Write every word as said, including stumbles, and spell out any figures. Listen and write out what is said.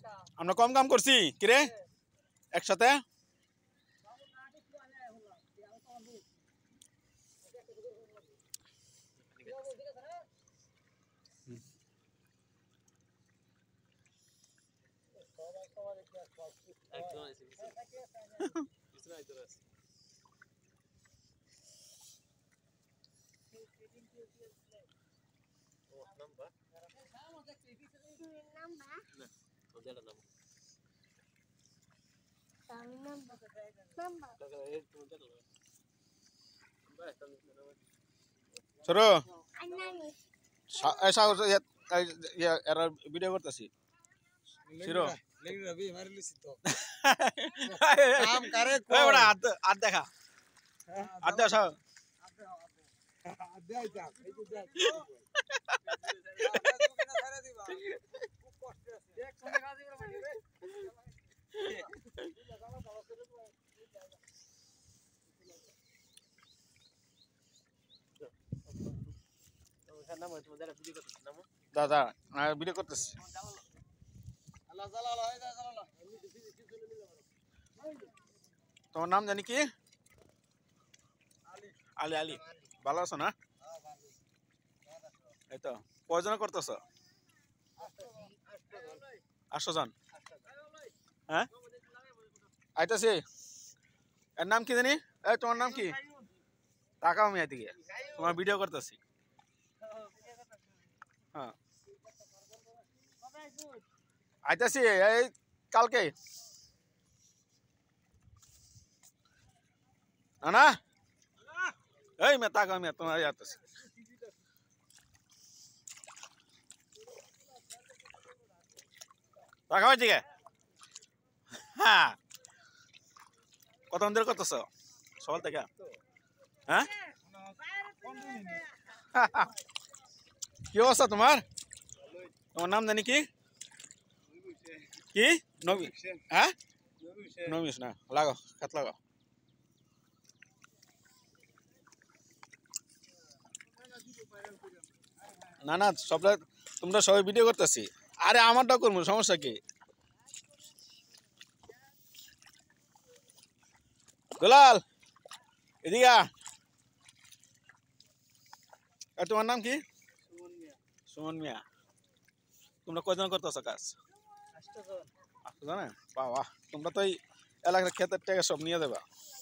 আমরা কম কাম করছি কিরে একসাথে Soro, saya ya era video করতেছি Siro, लेकिन अभी हमारे लिए सीतो काम करे ए बड़ा हाथ हाथ देखा हाथ दे सब दे जा এই তো দে এক সঙ্গে কাজ করে মানে রে দাদা আমি ভিডিও করতেছি আল্লাহ জালাল হয় দা জালাল তোমার নাম জানি কি আলী আলী ভালো আছো না এই তো কয়জন করতেছো আটশো জন হ্যাঁ আইতাছি এর নাম কি জানি এই তোমার নাম কি তাকাও আমি এদিকে তোমার ভিডিও করতেছি হ্যাঁ আইতাছি এই কালকে না এই মে তাকাও আমি তোমার আইতাছি তাকাও এদিকে হ্যাঁ কত ধরে করতেছ সকাল থেকে হ্যাঁ কি অবস্থা তোমার তোমার নাম জানি কি কি নবী হ্যাঁ নবীশ না লাগাও খাত লাগাও না না সব তোমরা সবাই ভিডিও করতেছি আরে আমারটা করবো সমস্যা কি দুলাল এদিকে তোমার নাম কি সুমন মিয়া তোমরা কয়জন করতেছো কাজ আটশো জন বাহ তোমরা তো এই এলাকার ক্ষেতের টাকা সব নিয়ে দেবা